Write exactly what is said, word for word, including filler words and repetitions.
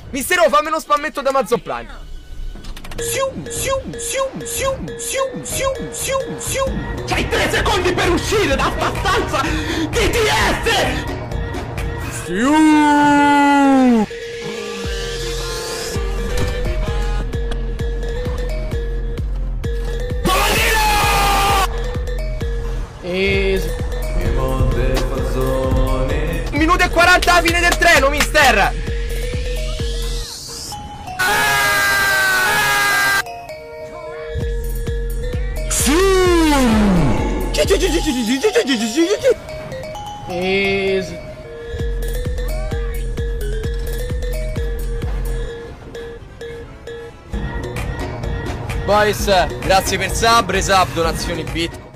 Mistero, fammi uno spammetto da Amazon Prime. C'hai tre secondi per uscire da sta stanza! D T S! Easy. Minuto e quaranta alla fine del treno, mister. Easy. Boys, grazie per sub, resub, donazioni, bit.